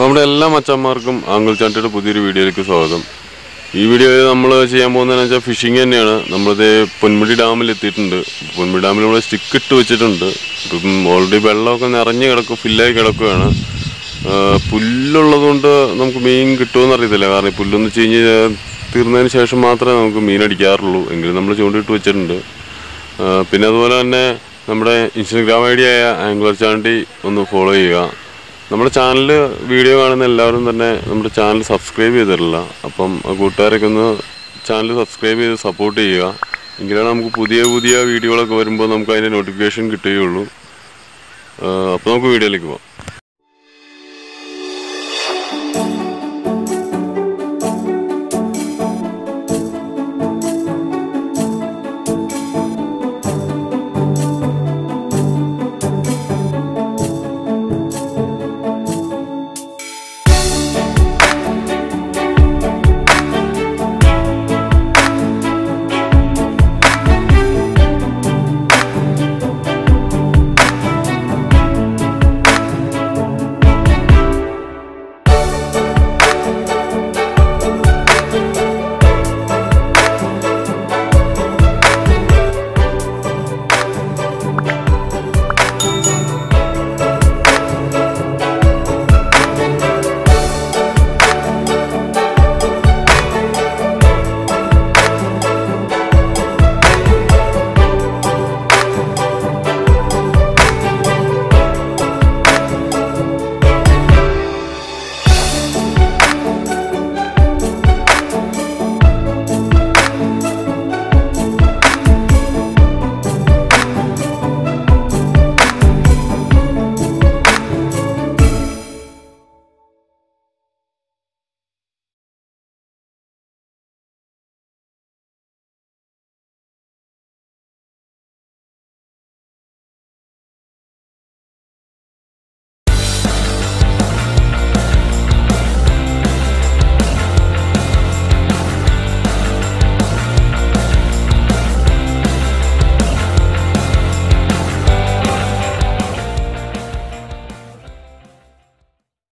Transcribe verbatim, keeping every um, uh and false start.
നമ്മുടെ എല്ലാ മച്ചന്മാർക്കും ആംഗിൾ ചാണ്ടിയുടെ പുതിയൊരു വീഡിയോയിലേക്ക് സ്വാഗതം. ഈ വീഡിയോയിൽ നമ്മൾ ചെയ്യാൻ പോകുന്നതെന്ന് വെച്ചാൽ ഫിഷിങ് തന്നെയാണ്. നമ്മളിത് പൊന്മുടി ഡാമിൽ എത്തിയിട്ടുണ്ട്. പൊന്മുടി ഡാമിൽ ഇവിടെ സ്റ്റിക്ക് ഇട്ട് വെച്ചിട്ടുണ്ട്. ഇപ്പം ഓൾറെഡി വെള്ളമൊക്കെ നിറഞ്ഞ് കിടക്കും, ഫില്ലായി കിടക്കുകയാണ്. പുല്ലുള്ളത് കൊണ്ട് നമുക്ക് മീൻ കിട്ടുമെന്ന് അറിയത്തില്ല. കാരണം ഈ പുല്ലൊന്ന് ചീഞ്ഞ് തീർന്നതിന് ശേഷം മാത്രമേ നമുക്ക് മീൻ അടിക്കാറുള്ളൂ. എങ്കിലും നമ്മൾ ചൂണ്ടിട്ട് വെച്ചിട്ടുണ്ട്. പിന്നെ അതുപോലെ തന്നെ നമ്മുടെ ഇൻസ്റ്റഗ്രാം ഐ ഡി ആയ ആംഗിൾ ചാണ്ടി ഒന്ന് ഫോളോ ചെയ്യുക. നമ്മുടെ ചാനൽ വീഡിയോ കാണുന്ന എല്ലാവരും തന്നെ നമ്മുടെ ചാനൽ സബ്സ്ക്രൈബ് ചെയ്തിട്ടില്ല. അപ്പം കൂട്ടുകാരൊക്കെ ഒന്ന് ചാനൽ സബ്സ്ക്രൈബ് ചെയ്ത് സപ്പോർട്ട് ചെയ്യുക. എങ്കിലാണ് നമുക്ക് പുതിയ പുതിയ വീഡിയോകളൊക്കെ വരുമ്പോൾ നമുക്ക് അതിൻ്റെ നോട്ടിഫിക്കേഷൻ കിട്ടുകയുള്ളൂ. അപ്പോൾ നമുക്ക് വീഡിയോയിലേക്ക് പോകാം.